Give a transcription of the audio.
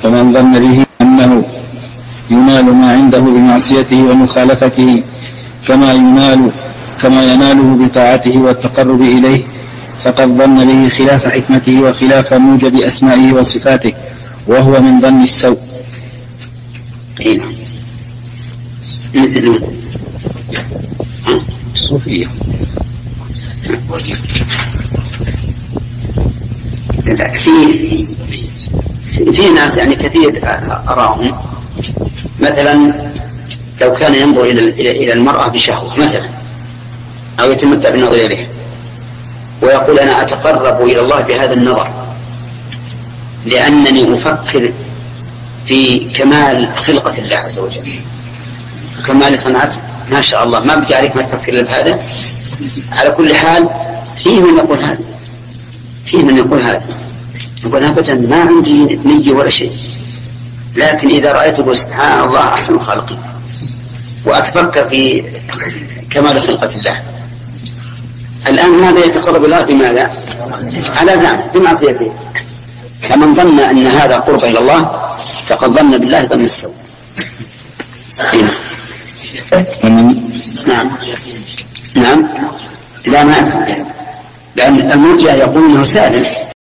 فمن ظن به أنه ينال ما عنده بمعصيته ومخالفته كما يناله بطاعته والتقرب إليه، فقد ظن به خلاف حكمته وخلاف موجب أسمائه وصفاته، وهو من ظن السوء. مثل الصوفية. في ناس يعني كثير أراهم مثلا لو كان ينظر إلى المرأة بشهوة مثلا أو يتمتع بالنظر إليها ويقول أنا أتقرب إلى الله بهذا النظر لأنني أفكر في كمال خلقة الله عز وجل وكمال صنعته، ما شاء الله ما بقى عليك ما تفكر إلا بهذا. على كل حال فيه من يقول هذا يقول أبدا ما عندي نية ولا شيء، لكن إذا رأيته سبحان الله أحسن خالقي وأتفكر في كمال خلقة الله. الآن هذا يتقرب الله بماذا؟ على زعمه بمعصيته. فمن ظن أن هذا قرب إلى الله فقد ظن بالله ظن السوء. نعم لا ما أفهم، لأن المرجئة يقول أنه سالم